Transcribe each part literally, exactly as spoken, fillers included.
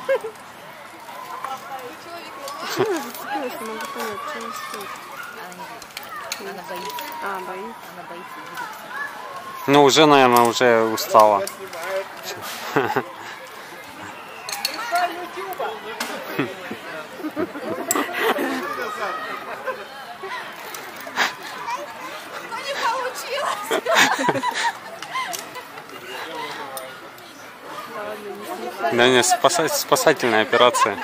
Зацепилась, не могу понять, что она стоит. Она боится. А, боится. Она боится двигаться. Ну, уже, наверное, уже устала. Не получилось! Да не, спаса- спасательная операция.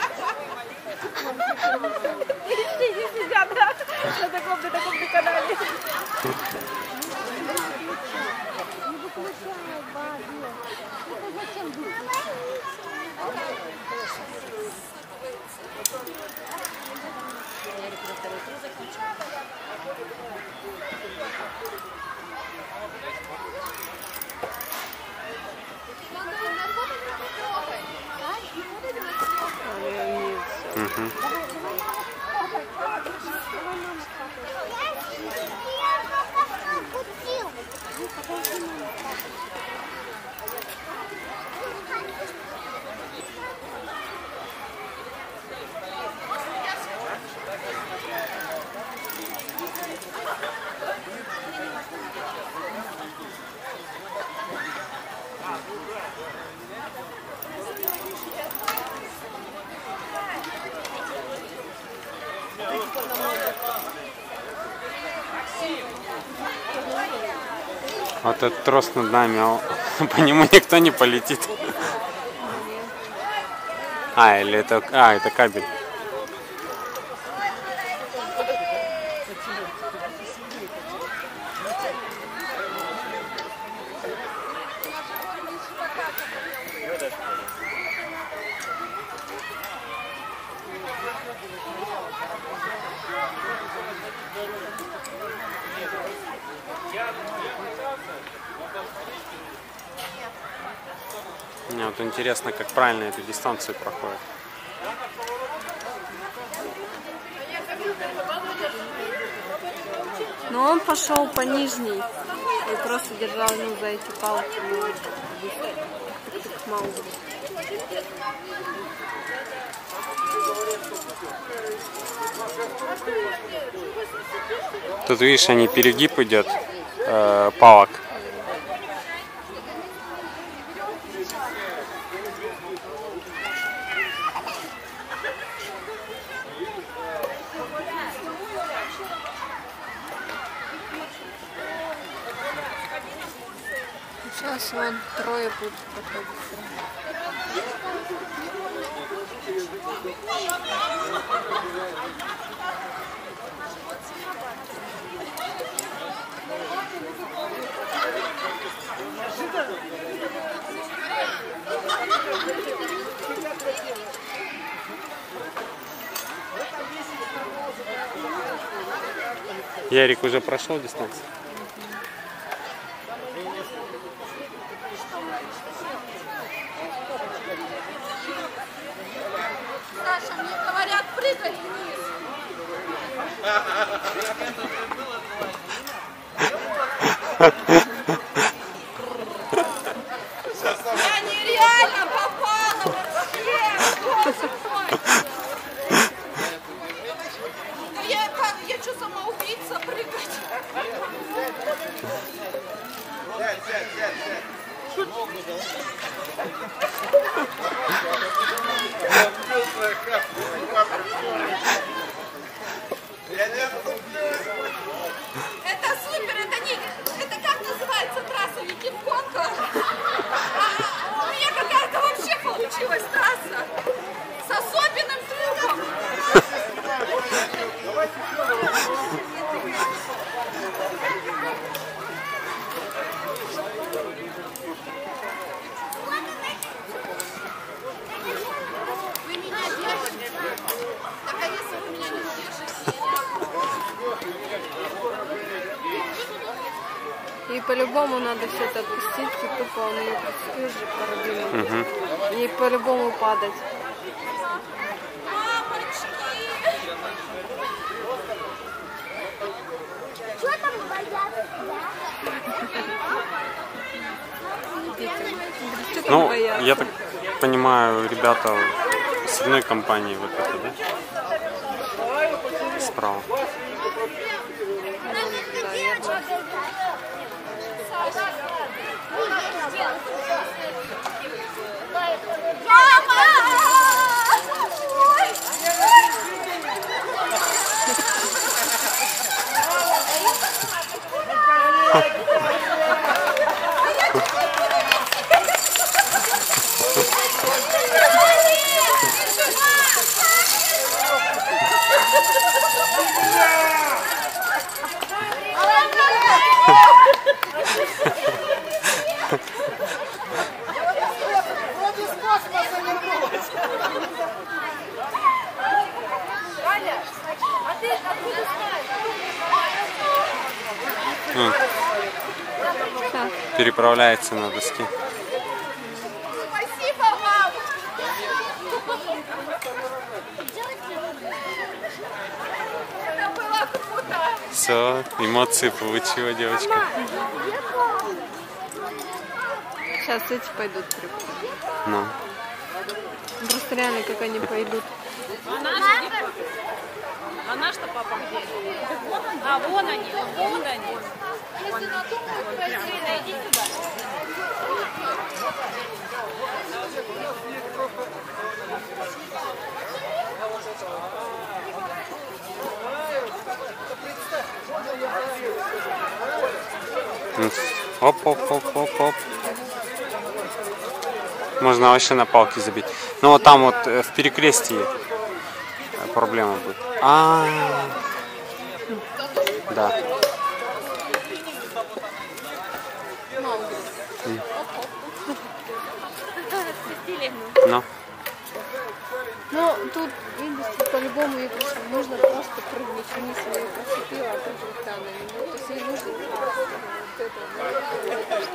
На таком-то, таком-то канале. Угу. Вот этот трос над нами, а по нему никто не полетит. А, или это... А, это кабель. Мне вот интересно, как правильно эту дистанцию проходит. Но он пошел по нижней и просто держал ну, за эти палки. Мало. Тут, видишь, они перегиб идет э, палок. Сейчас вон трое будут проходить. Ярик уже прошел дистанцию? Саша, мне говорят, прыгай вниз. Я нереально попала вообще. Боже мой. Я, как, я что, самоубийца прыгать? Сядь, сядь, сядь, сядь. Это супер, это не, это как называется трасса, не кинг-конга? А, у меня какая-то вообще получилась трасса с особенным трюком. Вы меня держите? Так а если вы меня не держите? И по-любому надо все это отпустить, и тупо он ее подскажет же карабином. Угу. И по-любому падать. Мамочки! Что там боятся? Детям. Что там Ну, бояться? я так понимаю, ребята с одной компании вот это, да? Справа. М. Переправляется на доске. Спасибо вам! Это было круто! Все, эмоции получила девочка. Сейчас эти пойдут прям. Ну. Просто реально, как они пойдут. А наш-то папа где? А, вон они, вон они. Если надумают, Василина, иди сюда. Оп, оп, оп, оп, оп. Можно вообще на палки забить. Ну вот там вот э, в перекрестии проблема будет. А, да. Ну. Ну, тут, видите, по-любому их нужно просто прыгнуть вниз, я ее прицепила, а тут вот там на него. То есть ей нужно вот это.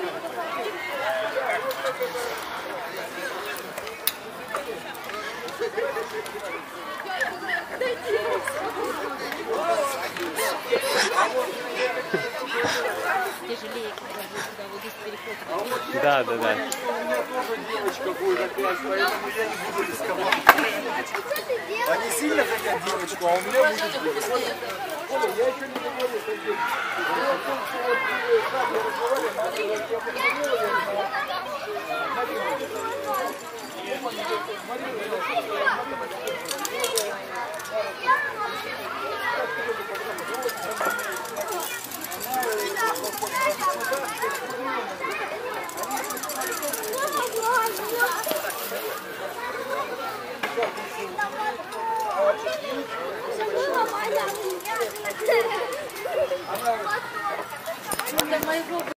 Тяжелее, когда будет туда вот здесь переход. Да, да, да. Девочка будет опять, поэтому я не буду рисковать. Они сильно хотят девочку, а у меня будет девочка. Я еще не договорил, что здесь. Дело в том, что вот как я разговариваю, я позвонила, Это моего